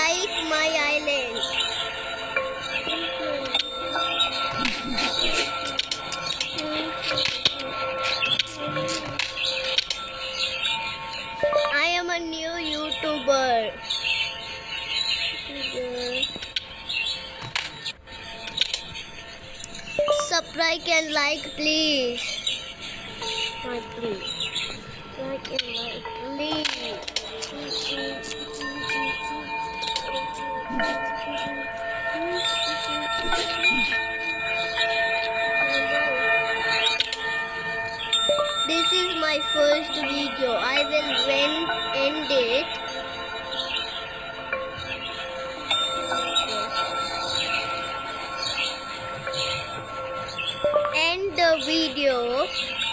like my island. I am a new YouTuber. Subscribe and like, please. Please. Like and like, please. This is my first video. I will end it. End the video.